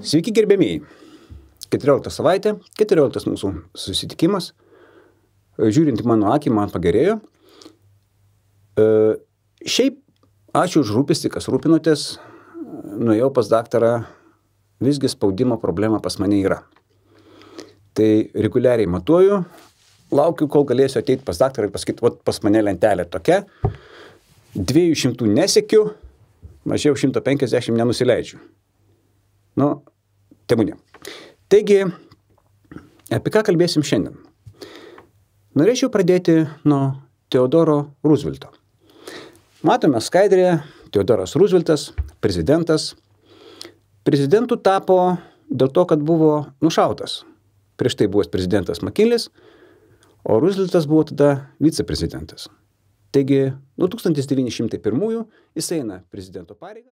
Sveiki gerbėmieji. 14 savaitė, 14 mūsų susitikimas. Žiūrint į mano akį, man pagerėjo. Šiaip, ačiū už rūpestį, kas rūpinotės. Nuėjau pas daktarą, visgi spaudimo problema pas mane yra. Tai reguliariai matuoju, laukiu, kol galėsiu ateiti pas daktarą ir pasakyti, pas mane lentelė tokia, 200 nesekiu, mažiau 150 nenusileidžiu. Tebūnė. Taigi, apie ką kalbėsim šiandien? Norėčiau pradėti nuo Teodoro Roosevelto. Matome skaidrėje, Teodoras Rooseveltas, prezidentas. Prezidentu tapo dėl to, kad buvo nušautas. Prieš tai buvęs prezidentas McKinley'is, o Rooseveltas buvo tada viceprezidentas. Taigi, nuo 1901 jis eina prezidento pareigą.